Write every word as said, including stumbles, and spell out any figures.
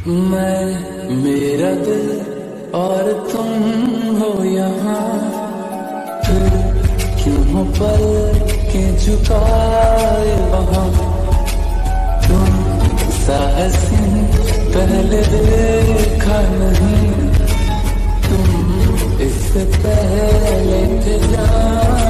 मैं मेरा दिल और तुम हो यहाँ, फिर क्यों हो पल के झुकाए वहाँ। तुम सा हसीन पहले देखा नहीं, तुम इससे पहले थे जान।